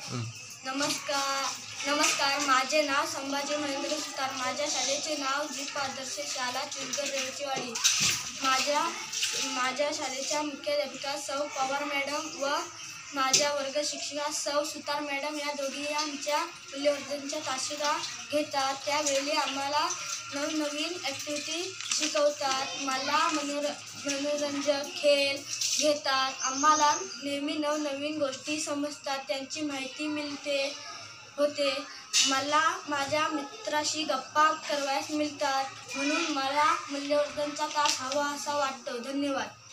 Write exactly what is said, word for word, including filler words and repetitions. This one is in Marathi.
नमस्कार नमस्कार माझे नाव संभाजी महेंद्र सुतार. माझ्या शाळेचे नाव दीप आदर्श शाळा चिलकर रेवचीवाडी. माझ्या माझ्या शाळेच्या मुख्याध्यापिका सौ पवार मॅडम व माझ्या वर्ग शिक्षिका सौ सुतार मॅडम या दोघी आमच्या मूल्यवर्धनच्या तासिका घेतात. त्यावेळी आम्हाला नवनवीन ॲक्टिव्हिटी शिकवतात. मला मनोर मनोरंजक खेळ घेतात. आम्हाला नेहमी नवनवीन गोष्टी समजतात, त्यांची माहिती मिळते होते. मला माझ्या मित्राशी गप्पा करवयास मिळतात, म्हणून मला मूल्यवर्धनचा तास हवा असा वाटतो. धन्यवाद.